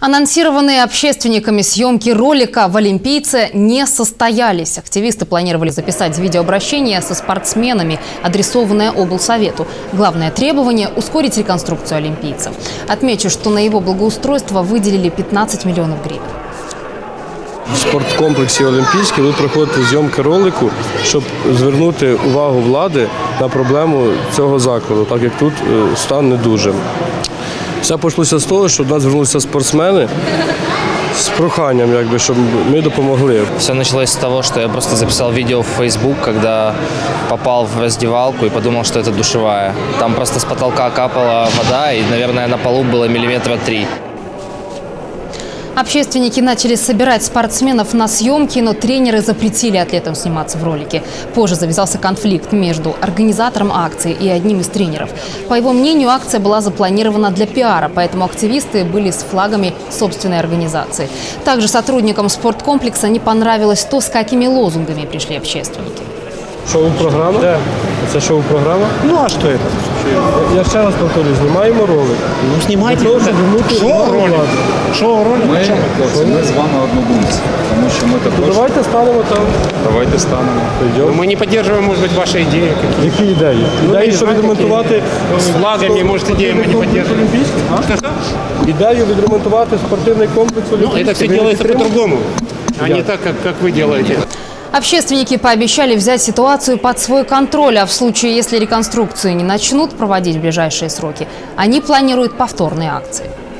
Анонсированные общественниками съемки ролика в «Олимпийце» не состоялись. Активисты планировали записать видеообращение со спортсменами, адресованное облсовету. Главное требование – ускорить реконструкцию олимпийцев. Отмечу, что на его благоустройство выделили 15 миллионов гривен. В спорткомплексі «Олімпійський» ви проходите зйомки ролику, щоб звернути увагу влади на проблему цього закладу, так як тут стан не дуже. Все почалося з того, що до нас звернулися спортсмени с проханием, чтобы мы допомогли. Все началось с того, что я просто записал видео в Facebook, когда попал в раздевалку и подумал, что это душевая. Там просто с потолка капала вода, и, наверное, на полу было 3 миллиметра. Общественники начали собирать спортсменов на съемки, но тренеры запретили атлетам сниматься в ролике. Позже завязался конфликт между организатором акции и одним из тренеров. По его мнению, акция была запланирована для пиара, поэтому активисты были с флагами собственной организации. Также сотрудникам спорткомплекса не понравилось то, с какими лозунгами пришли общественники. Шоу-програма? Да. Это шоу-програма? Ну а что это? Я ще раз повторю, знімаємо ролик. Ну снимайте. Шоу-ролик. Шоу-ролик? Ми з вами однодумці, тому що ми також... Давайте станемо там. Давайте станемо. Мы не поддерживаем, может быть, ваши идеи. Які ідеї? Ідеї, щоб відремонтувати... С флагами, может, идеи мы не поддерживаем. Ідею відремонтувати спортивний комплекс «Олімпійський». Ну, это все делается по-другому, а не так, как вы делаете. Общественники пообещали взять ситуацию под свой контроль, а в случае, если реконструкцию не начнут проводить в ближайшие сроки, они планируют повторные акции.